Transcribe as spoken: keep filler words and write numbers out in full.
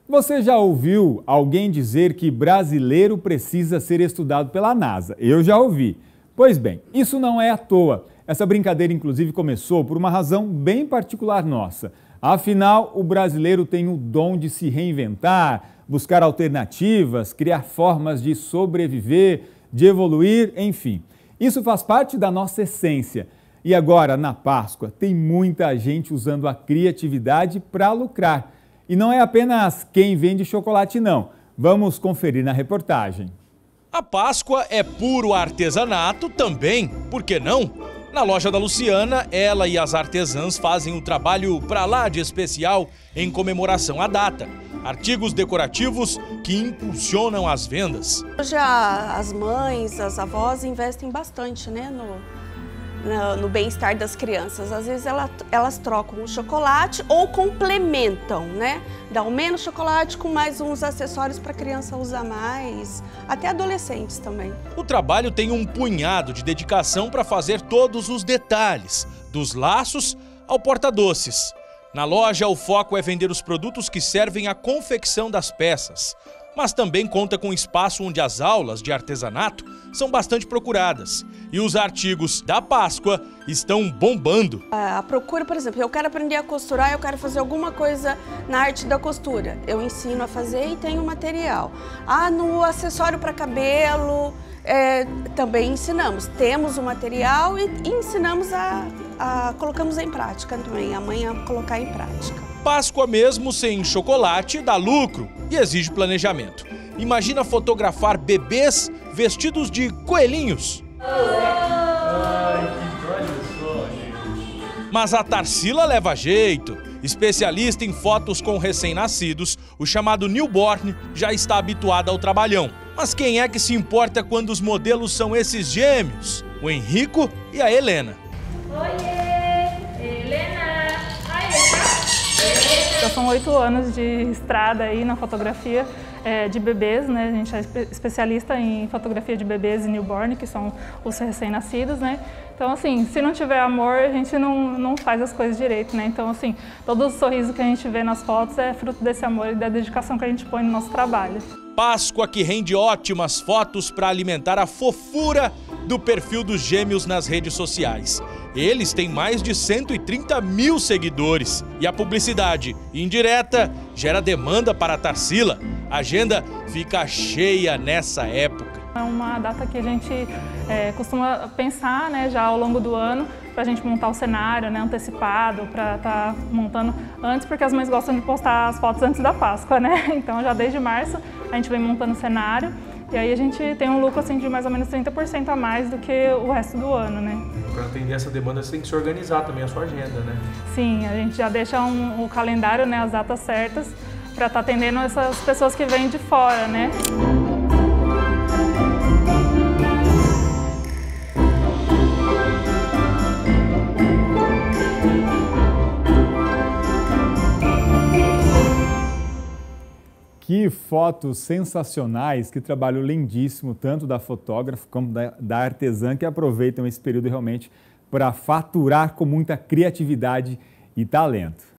Você já ouviu alguém dizer que brasileiro precisa ser estudado pela NASA? Eu já ouvi. Pois bem, isso não é à toa. Essa brincadeira, inclusive, começou por uma razão bem particular nossa. Afinal, o brasileiro tem o dom de se reinventar, buscar alternativas, criar formas de sobreviver, de evoluir, enfim. Isso faz parte da nossa essência. E agora, na Páscoa, tem muita gente usando a criatividade para lucrar. E não é apenas quem vende chocolate, não. Vamos conferir na reportagem. A Páscoa é puro artesanato também, por que não? Na loja da Luciana, ela e as artesãs fazem um trabalho pra lá de especial em comemoração à data. Artigos decorativos que impulsionam as vendas. Hoje as mães, as avós investem bastante, né, no, no, no bem-estar das crianças. Às vezes elas, elas trocam o chocolate ou complementam, né? Dão menos chocolate com mais uns acessórios para a criança usar mais, até adolescentes também. O trabalho tem um punhado de dedicação para fazer todos os detalhes, dos laços ao porta-doces. Na loja, o foco é vender os produtos que servem à confecção das peças, mas também conta com espaço onde as aulas de artesanato são bastante procuradas. E os artigos da Páscoa estão bombando. A procura, por exemplo, eu quero aprender a costurar, eu quero fazer alguma coisa na arte da costura. Eu ensino a fazer e tenho material. Ah, no acessório para cabelo, é, também ensinamos. Temos o material e, e ensinamos a, a... colocamos em prática também, amanhã colocar em prática. Páscoa mesmo sem chocolate dá lucro e exige planejamento. Imagina fotografar bebês vestidos de coelhinhos. Mas a Tarsila leva jeito. Especialista em fotos com recém-nascidos, o chamado newborn já está habituado ao trabalhão. Mas quem é que se importa quando os modelos são esses gêmeos? O Henrico e a Helena. Já são oito anos de estrada aí na fotografia é, de bebês, né? A gente é especialista em fotografia de bebês e newborn, que são os recém-nascidos, né? Então, assim, se não tiver amor, a gente não, não faz as coisas direito, né? Então, assim, todo o sorriso que a gente vê nas fotos é fruto desse amor e da dedicação que a gente põe no nosso trabalho. Páscoa que rende ótimas fotos para alimentar a fofura do perfil dos gêmeos nas redes sociais. Eles têm mais de cento e trinta mil seguidores. E a publicidade indireta gera demanda para a Tarsila. A agenda fica cheia nessa época. É uma data que a gente é, costuma pensar, né, já ao longo do ano, para a gente montar o cenário, né, antecipado, para estar tá montando antes, porque as mães gostam de postar as fotos antes da Páscoa, né? Então já desde março a gente vem montando o cenário e aí a gente tem um lucro assim, de mais ou menos trinta por cento a mais do que o resto do ano, né? Para atender essa demanda você tem que se organizar também a sua agenda, né? Sim, a gente já deixa um, o calendário, né, as datas certas, para estar tá atendendo essas pessoas que vêm de fora, né? Que fotos sensacionais, que trabalho lindíssimo, tanto da fotógrafa como da, da artesã, que aproveitam esse período realmente para faturar com muita criatividade e talento.